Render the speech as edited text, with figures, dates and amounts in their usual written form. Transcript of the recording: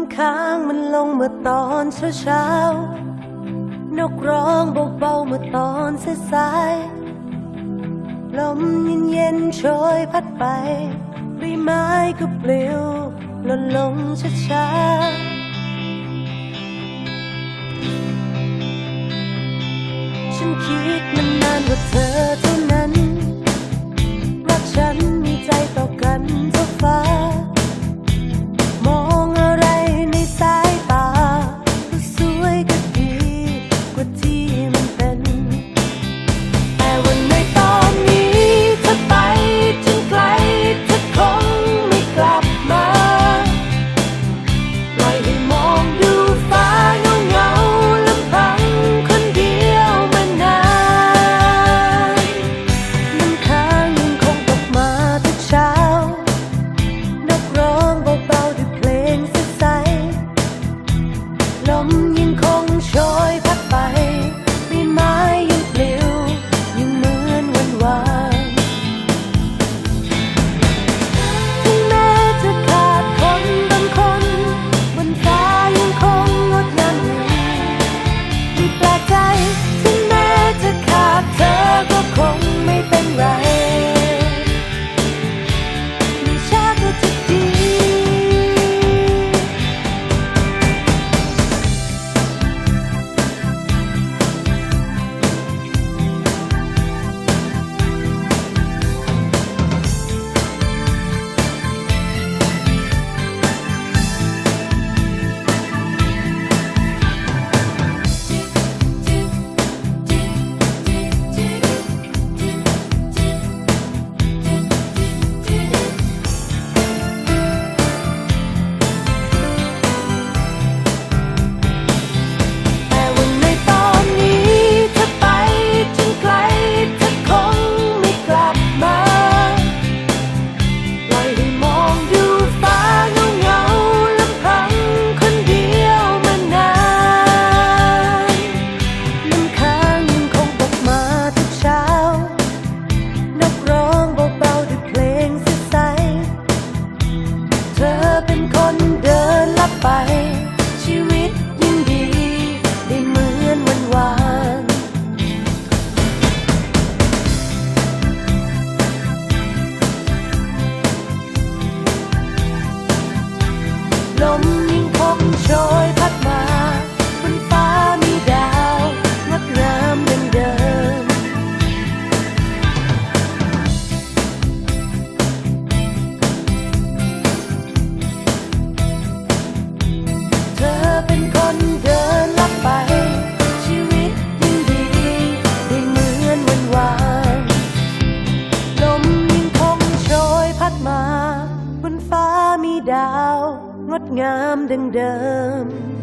ค้างมันลงเมื่อตอนเช้านกร้องเบาๆเมื่อตอนสายๆลมเย็นๆโชยพัดไปใบไม้ก็ปลิวหล่นลงช้าๆฉันคิดมานานว่าเธอเท่านั้นรักฉันมีใจต่อกันเท่าฟ้ามองอะไรในสายตาก็สวยก็ดีกว่าที่มันเป็นแต่วันในตอนนี้เธอไปจนไกลเธอคงไม่กลับมาปล่อยให้มองดูฟ้าเงาๆลำพังคนเดียวมานานน้ำค้างยังคงตกมาทุกเช้านกร้องเบาๆด้วยเพลงใสๆลมยังคงโชยพัดไปใบไม้ยังปลิวยังเหมือนวันวานถึงแม้จะขาดคนบางคนบนฟ้ายังคงงดงามอยู่ไม่แปลกใจถึงแม้จะขาดเธอก็คงไม่เป็นไรไม่ช้าก็จะดี แต่วันในตอนนี้เธอไปจนไกลเธอคงไม่กลับมาปล่อยให้มองดูฟ้าเงาๆลำพังคนเดียวมานานน้ำค้างยังคงตกมาทุกเช้านกร้องเบาๆด้วยเพลงใสๆเธอเป็นคนเดินลับไปชีวิตยิ่งดีได้เหมือนวันวานลมยังคงโชยพัดมาบนฟ้ามีดาวงดงามดังเดิมเธอเป็นคนเดินลับไปชีวิตยิ่งดีได้เหมือนวันวานลมยังคงโชยพัดมาบนฟ้ามีดาวงดงามดังเดิม